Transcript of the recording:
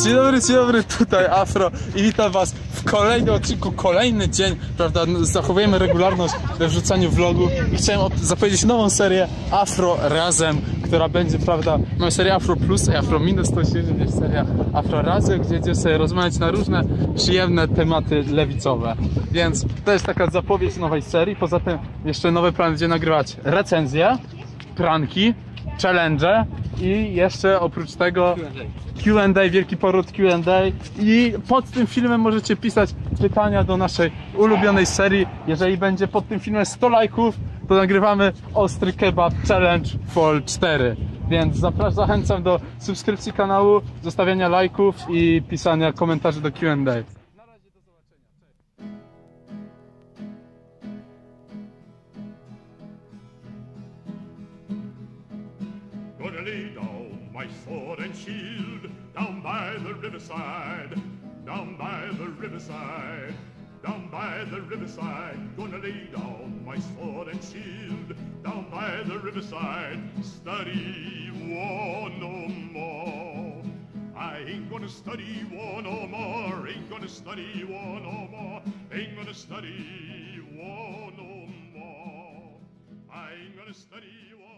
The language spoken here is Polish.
Dzień dobry, tutaj Afro i witam was w kolejnym odcinku, kolejny dzień, prawda, zachowujemy regularność we wrzucaniu vlogu i chciałem zapowiedzieć nową serię Afro Razem, która będzie, prawda, mamy serię Afro Plus i Afro Minus, to się będzie seria Afro Razem, gdzie będziemy sobie rozmawiać na różne przyjemne tematy lewicowe, więc to jest taka zapowiedź nowej serii. Poza tym jeszcze nowy plan, gdzie nagrywać recenzje, pranki, challenge i jeszcze oprócz tego Q&A, wielki poród Q&A i pod tym filmem możecie pisać pytania do naszej ulubionej serii. Jeżeli będzie pod tym filmem 100 lajków, to nagrywamy Ostry Kebab Challenge Fall 4. Więc zachęcam do subskrypcji kanału, zostawiania lajków i pisania komentarzy do Q&A. Na razie, do zobaczenia. Gonna lay down my sword and shield down by the riverside, down by the riverside, down by the riverside. Gonna lay down my sword and shield down by the riverside. Study war no more. I ain't gonna study war no more. Ain't gonna study war no more. Ain't gonna study war no more. I ain't gonna study war.